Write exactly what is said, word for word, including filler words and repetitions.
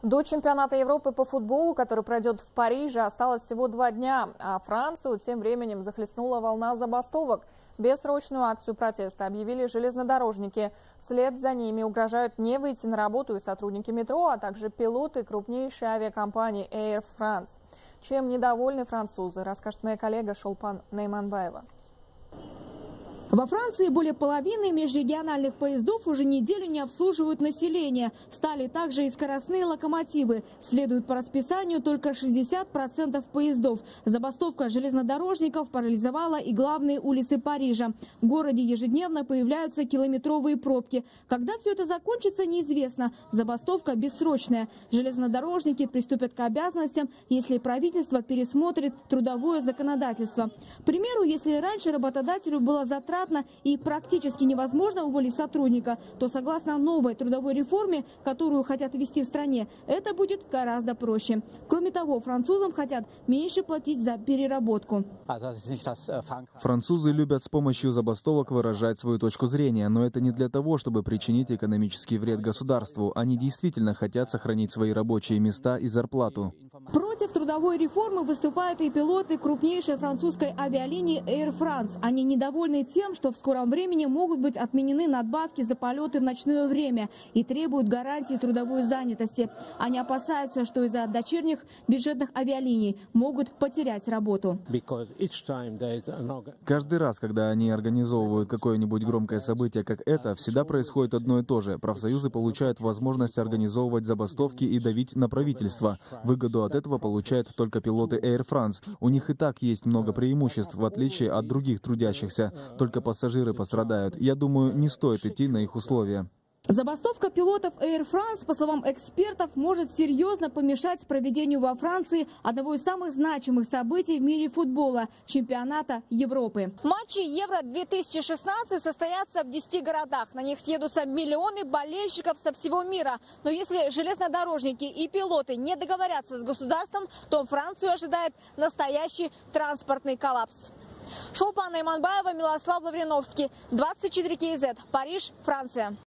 До чемпионата Европы по футболу, который пройдет в Париже, осталось всего два дня, а Францию тем временем захлестнула волна забастовок. Бессрочную акцию протеста объявили железнодорожники. Вслед за ними угрожают не выйти на работу и сотрудники метро, а также пилоты крупнейшей авиакомпании Air France. Чем недовольны французы, расскажет моя коллега Шолпан Нейманбаева. Во Франции более половины межрегиональных поездов уже неделю не обслуживают население. Встали также и скоростные локомотивы. Следует по расписанию только шестьдесят процентов поездов. Забастовка железнодорожников парализовала и главные улицы Парижа. В городе ежедневно появляются километровые пробки. Когда все это закончится, неизвестно. Забастовка бессрочная. Железнодорожники приступят к обязанностям, если правительство пересмотрит трудовое законодательство. К примеру, если раньше работодателю было затратно и практически невозможно уволить сотрудника, то согласно новой трудовой реформе, которую хотят ввести в стране, это будет гораздо проще. Кроме того, французам хотят меньше платить за переработку. Французы любят с помощью забастовок выражать свою точку зрения, но это не для того, чтобы причинить экономический вред государству. Они действительно хотят сохранить свои рабочие места и зарплату. Против трудовой реформы выступают и пилоты крупнейшей французской авиалинии Air France. Они недовольны тем, что в скором времени могут быть отменены надбавки за полеты в ночное время и требуют гарантии трудовой занятости. Они опасаются, что из-за дочерних бюджетных авиалиний могут потерять работу. Каждый раз, когда они организовывают какое-нибудь громкое событие, как это, всегда происходит одно и то же. Профсоюзы получают возможность организовывать забастовки и давить на правительство. Выгоду от этого получают только пилоты Air France. У них и так есть много преимуществ, в отличие от других трудящихся. Только пассажиры пострадают. Я думаю, не стоит идти на их условия. Забастовка пилотов Air France, по словам экспертов, может серьезно помешать проведению во Франции одного из самых значимых событий в мире футбола – чемпионата Европы. Матчи Евро две тысячи шестнадцать состоятся в десяти городах. На них съедутся миллионы болельщиков со всего мира. Но если железнодорожники и пилоты не договорятся с государством, то Францию ожидает настоящий транспортный коллапс. Шолпан Нейманбаева, Милослав Лавриновский, двадцать четыре кей зет, Париж, Франция.